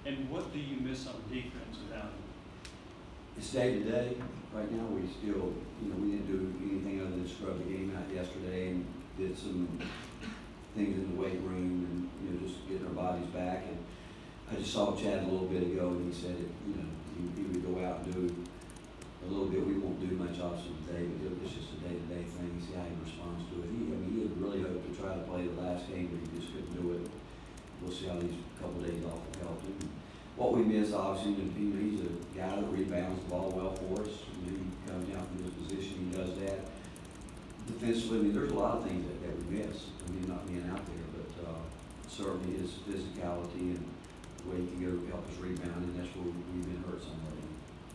And what do you miss on defense without him? It's day to day. Right now, we still, we didn't do anything other than scrub the game out yesterday and did some things in the weight room and, just getting our bodies back. And I just saw Chad a little bit ago, and he said, he would go out and do a little bit. We won't do much obviously today, but it's just a day-to-day thing. See how he responds to it. He had really hoped to try to play the last game, but he just couldn't do it. We'll see how these couple days off will help him. What we miss, obviously, he's a guy that rebounds the ball well for us. He comes down from his position, he does that. Defensively, there's a lot of things that we miss. Not being out there, but certainly his physicality and the way he can go help us rebound, and that's where we've been hurt somewhat.